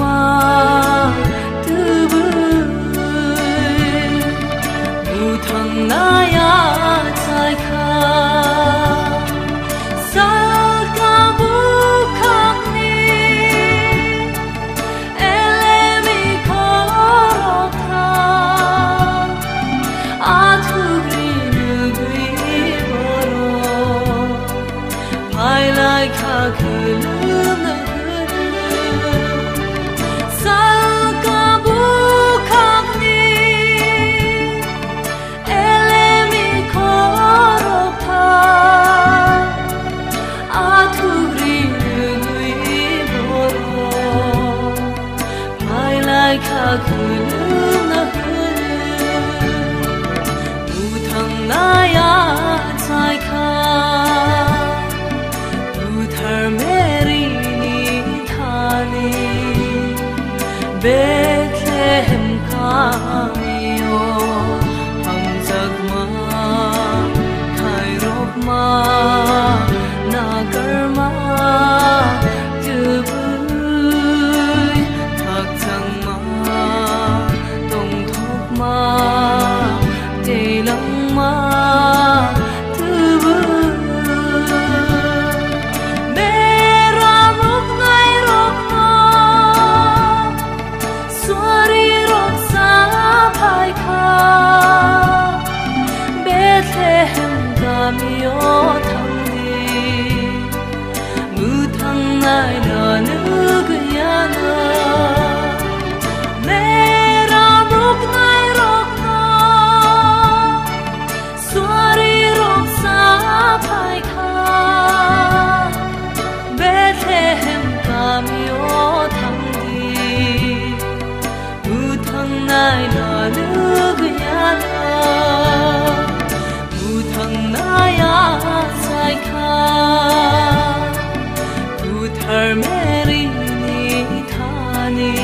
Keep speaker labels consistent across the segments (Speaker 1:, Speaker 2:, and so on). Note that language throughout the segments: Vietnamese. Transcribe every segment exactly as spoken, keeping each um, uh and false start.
Speaker 1: mà tư bưởi mù thằng na ya trái khá sa ca bu khang ni elemi khoro tha a thu gri nu gri boro phai lai kha khulum na kha khulum na u thang na ya chai kha u thar meri ni thani Bethlehem ka mio hang jak ma khai rop ma na gar ma Mio thang đi mưa thang nai nở nước ya na mẹ ra rục nai rục na suari rục sa phai kha Bethlehem ka mio thang đi mưa thang nai nở nước ya na Naya sai kha tu thar meri ni thani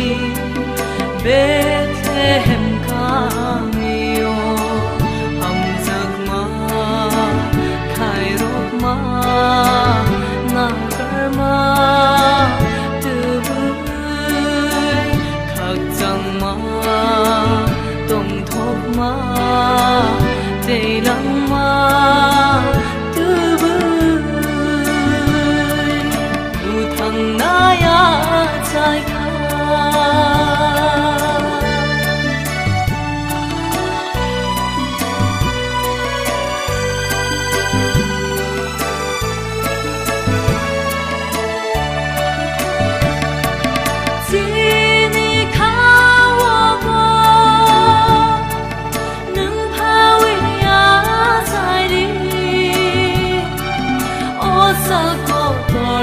Speaker 1: Bethlehem ka mio hum jak ma khai rop ma na kar ma tu bui khak chang ma tong thok ma Tây lăng ma tư bưởi u thằng na ya trái kha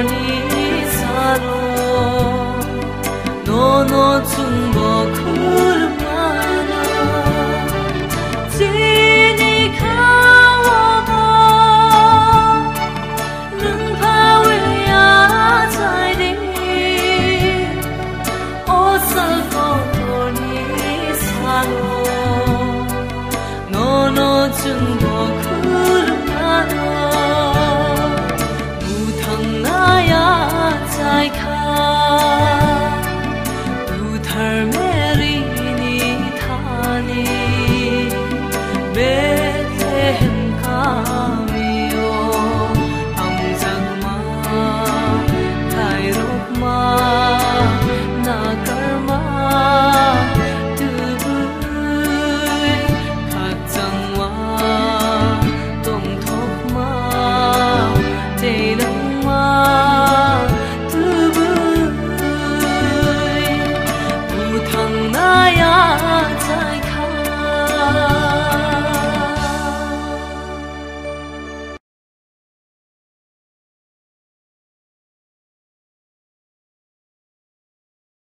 Speaker 1: no no chung bo khu